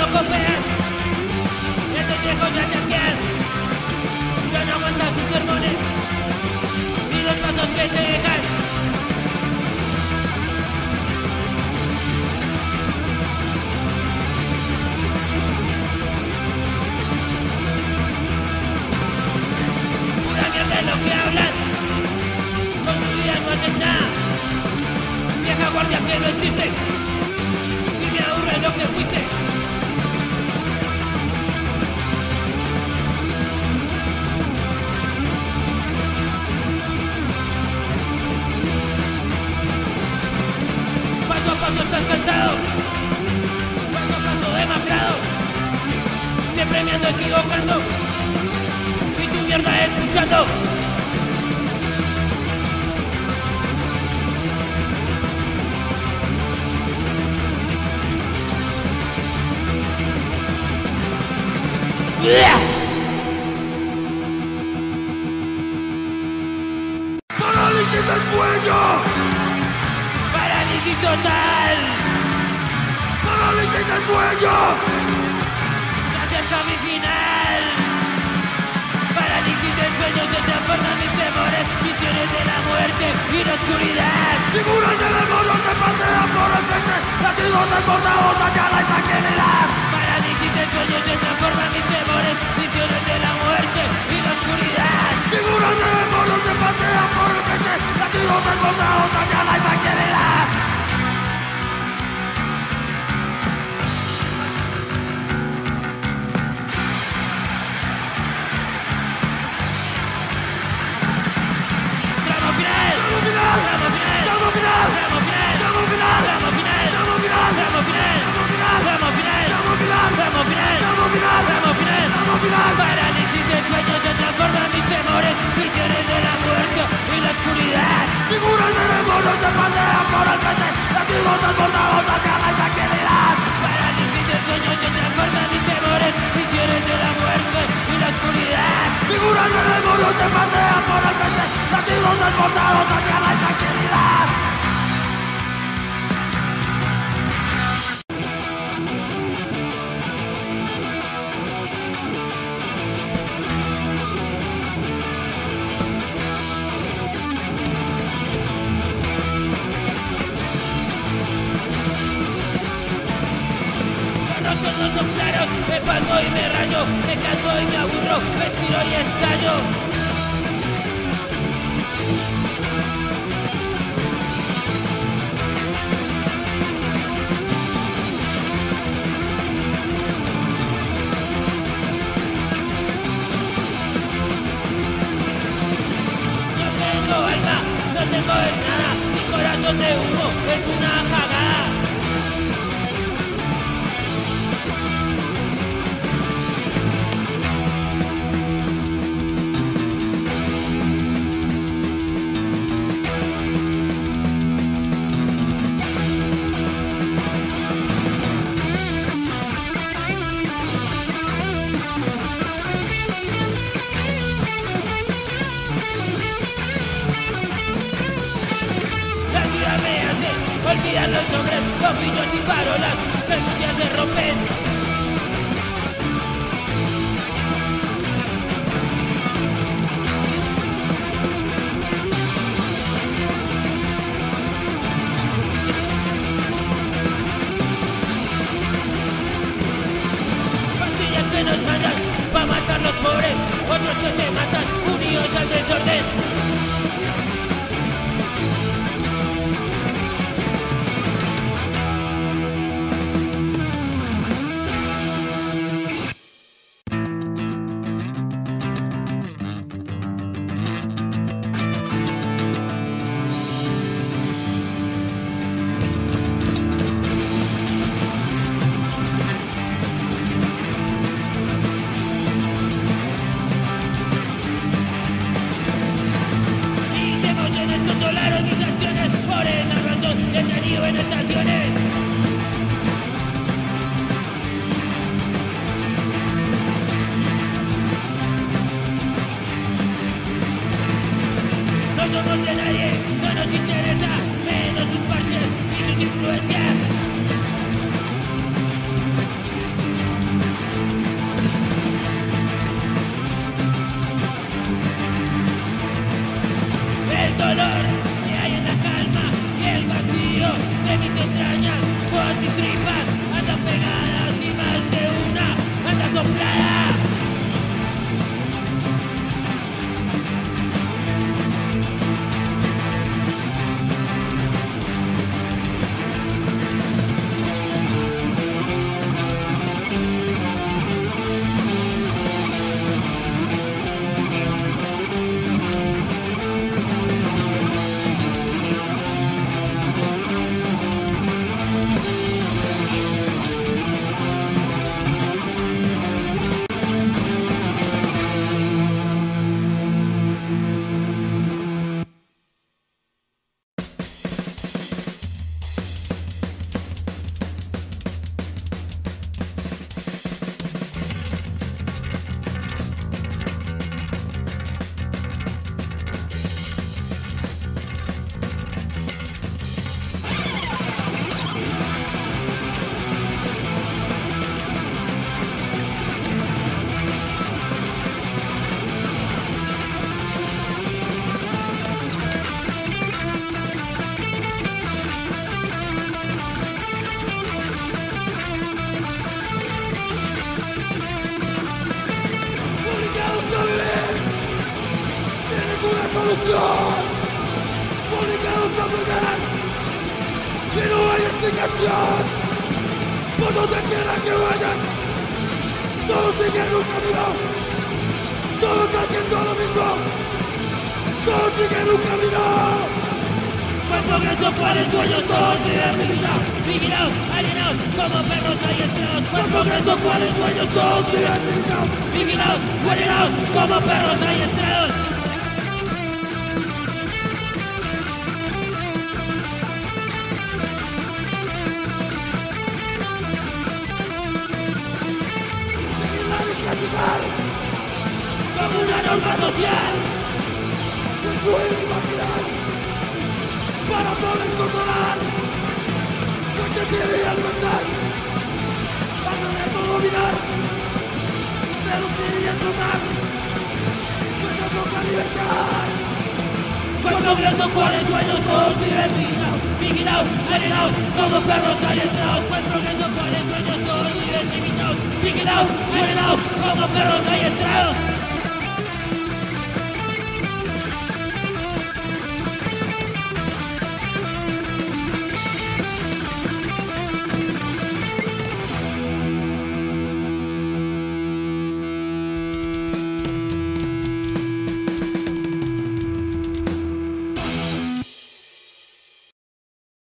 no copias, esos viejos ya te asquean. Ya no aguantas sus sermones ni los pasos que te dejan. Pura mierda es lo que hablan, con su vida no hacen nada. Vieja guardia que no existe, y me aburre lo que fuiste. Paso a paso estás cansado, paso a paso demacrado, siempre me ando equivocando, y tu mierda escuchando. ¡Parálisis del sueño! ¡Parálisis total! ¡Parálisis del sueño! ¡Se acerca mi final! Parálisis del sueño se transforma en mis temores, visiones de la muerte y la oscuridad. Figuras de demonios que pasean por el frente, latidos desbordados hacia la imaginidad. Parálisis del sueño se transforma en mis temores, visiones de la muerte y la oscuridad. Figuras de demonios que pasean por el frente, latidos desbordados hacia la imaginidad. ¡Tramo final! ¡Tramo final! ¡Tramo final! ¡Tramo final! ¡Tramo final! ¡Tramo final! ¡Tramo final! ¡Tramo final! ¡Tramo final! ¡Tramo final! ¡Tramo final! ¡Tramo final! ¡Tramo final! ¡Tramo final! ¡Tramo final! ¡Tramo final! Parálisis del sueño se transforma en mis temores, visiones de la muerte y la oscuridad. Figuras de demonios que pasean por el frente, latidos desbordados hacia la imaginidad. Parálisis del sueño se transforma en mis temores, visiones de la muerte y la oscuridad. Figuras de demonios que pasean por el frente, latidos desbordados hacia la imaginidad. Los rostros no son claros, me paso y me rayo, me canso y me aburro, me estiro y estallo. No tengo alma, no tengo nada, mi corazón de humo es una cagada. La ciudad me hace olvidar los nombres, bombillos y farolas, que algún día se rompen. Pastillas que nos mandan pa' matar los pobres, otros que se matan unidos al desorden. revolución, obligados a perder, y no hay explicación, por donde quiera que vayan, todos siguen un camino, todos haciendo lo mismo, todos siguen un camino. Por progreso, por el sueño, todos vigilados, alienados, como perros adiestrados. Por progreso, por el sueño, todos vigilados, alienados, como perros adiestrados. Como una norma social, se puede imaginar para poder controlar lo que tiene al pensar, para poder dominar, reducir y explotar nuestra propia libertad. Por progreso, por el sueño, todos vigilados, alienados, como perros adiestrados. Por progreso, por el sueño, todos vigilados, alienados, como perros adiestrados.